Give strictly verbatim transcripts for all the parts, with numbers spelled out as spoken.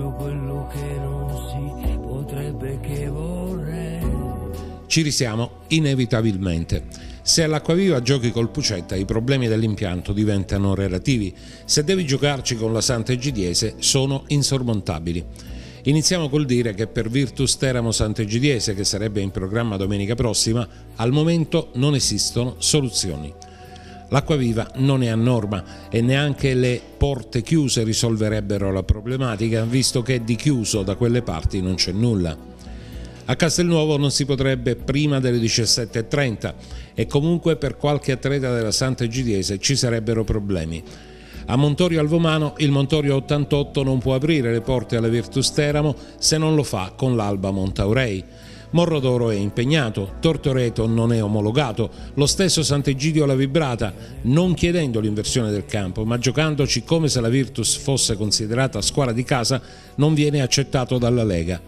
proprio quello che non si potrebbe, che vorrei. Ci risiamo inevitabilmente. Se all'Acquaviva giochi col Pucetta i problemi dell'impianto diventano relativi, se devi giocarci con la Sant'Egidiese sono insormontabili. Iniziamo col dire che per Virtus Teramo Sant'Egidiese, che sarebbe in programma domenica prossima, al momento non esistono soluzioni. L'Acquaviva non è a norma e neanche le porte chiuse risolverebbero la problematica, visto che di chiuso da quelle parti non c'è nulla. A Castelnuovo non si potrebbe prima delle diciassette e trenta e comunque per qualche atleta della Sant'Egidiese ci sarebbero problemi. A Montorio Alvomano il Montorio ottantotto non può aprire le porte alla Virtus Teramo se non lo fa con l'Alba Montaurei. Morrodoro è impegnato, Tortoreto non è omologato, lo stesso Sant'Egidio La Vibrata, non chiedendo l'inversione del campo, ma giocandoci come se la Virtus fosse considerata squadra di casa, non viene accettato dalla Lega.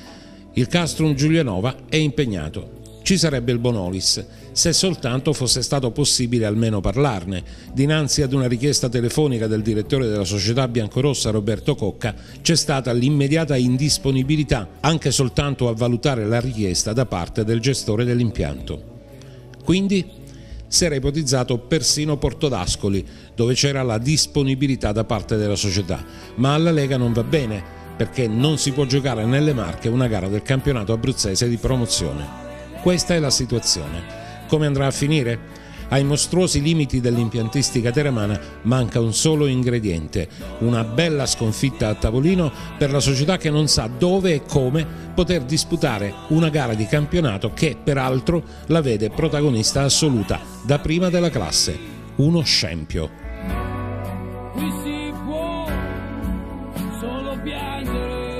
Il Castrum Giulianova è impegnato. Ci sarebbe il Bonolis, se soltanto fosse stato possibile almeno parlarne. Dinanzi ad una richiesta telefonica del direttore della società biancorossa Roberto Cocca c'è stata l'immediata indisponibilità anche soltanto a valutare la richiesta da parte del gestore dell'impianto. Quindi si era ipotizzato persino Portodascoli, dove c'era la disponibilità da parte della società, ma alla Lega non va bene, perché non si può giocare nelle Marche una gara del campionato abruzzese di promozione. Questa è la situazione. Come andrà a finire? Ai mostruosi limiti dell'impiantistica teramana manca un solo ingrediente, una bella sconfitta a tavolino per la società che non sa dove e come poter disputare una gara di campionato che peraltro la vede protagonista assoluta da prima della classe, uno scempio. Qui si può solo piangere.